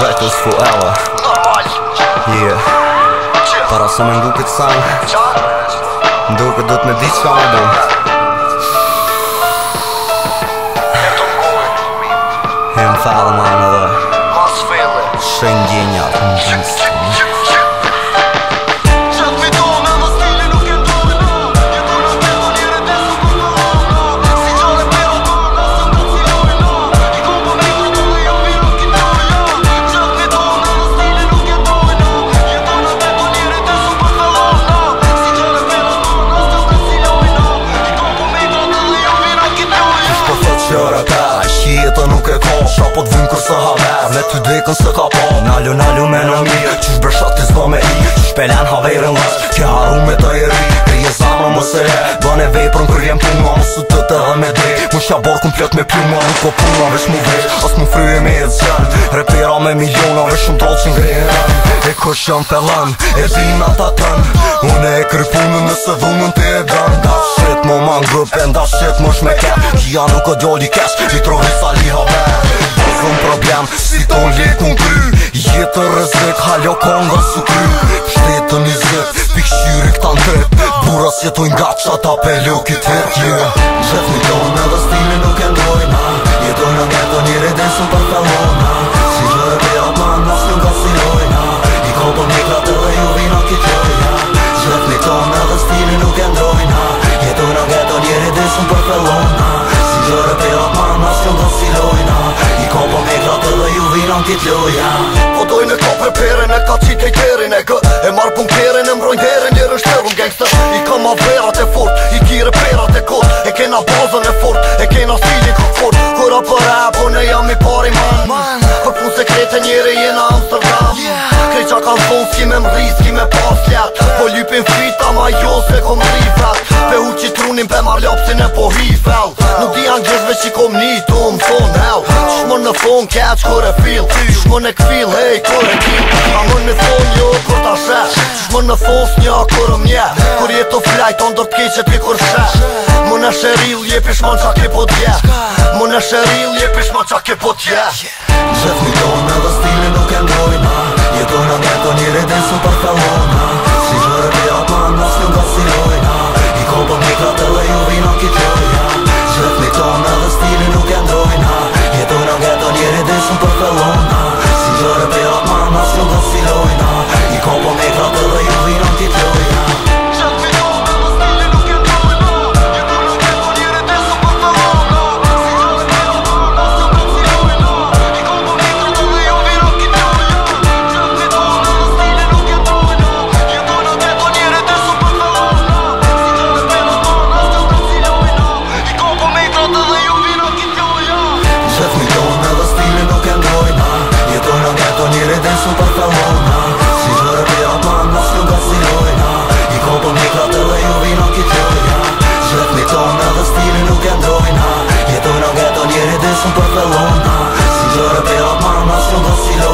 vetës forever. Yeah. Para se me ndu këtë sang, ndu këtë do t'me di qka me du. Hem fallë ma në dhe shenjë gjenjat në gjistë. Jetën nuk e ka, po t'vim kërse haver me ty dekën se ka pa. Nalu me në mirë, qysh breshat t'i zba me i, qysh pelen haverën lës, ke haru me të eri. Krije zamra më se he, bane veprën kër jem puna, më së të të dhe me drej. Më shja bar komplet me pluma, nuk ko puna vesh mu vesh, as mu fryje me e zjen. Repera me miliona, vesh shumë troll që ngrejën. E kush jam pelën, e din ata tën, une e kry punën nëse dhunën t'i e dën. Da shit mo man grupen, da shit mo shmeket, kia nuk o djoli kesh, i trovi sali haver. Bazën problem, si ton lek unë kry, jetë rëzik, haljo konga su kry. Shtetën i zët, pikëshyri këta në tret, buras jetojnë nga qata pe lukit het. Qef një tonë edhe stili nuk e ndrojna, jetojnë në geto njëre desën për fellona. Si gjëre pe atman, nas një nga silojna, i kopën një klatë dhe ju vina kitjoja. Qef një tonë edhe stili nuk e ndrojna, jetojnë në geto njëre desën për fellona. Si gjëre pe atman, nas një nga silojna, i kopën një klatë dhe ju vina kitjoja. Po dojnë e ka preperin, e ka qitë e terin, e gë e marë bunkerin, e mbrojnë derin, njërë shterun gangster. I ka ma verat e fort, i kire perat e kot, e kena bazën e fort, e kena stilin kërë fort. Kura për rap, ne jam i pari man, për pun sekrete njëri jena Amsterdam. Krej qa ka zonë s'ki me mris, s'ki me pas ljet, po lypin fita ma jo se kom rifet. Pe hu qi trunin pe mar lopsin e po hifel, nuk di angjeshve që kom një tu më thonë hell. Shmon në fon catch kur e fil, shmon e kfil hej kur e kill. A mën në fon jo kur ta shesh, shmon në fon s'nja kur mje, kur jetu flajt on do t'keqet pi kur shesh. Mën e sheril jepish man qa ke po t'je, mën e sheril jepish man qa ke po t'je. Qef një tonë edhe stili nuk e ndrojna, jetojnë në geto njëre desën për fellona. Si gjëre pe atman nas një nga silojna, i kopën një klatë dhe ju vina kitjoja. Qef një tonë edhe stili nuk e ndrojna, jetojnë në geto njëre desën për fellona. Si gjëre pe atman nas një nga silojna, i kopën një klatë dhe ju vina kitjoja. Jetojnë në geto njëri desën për fellona, si gjëre pe atman nas një nga silojna.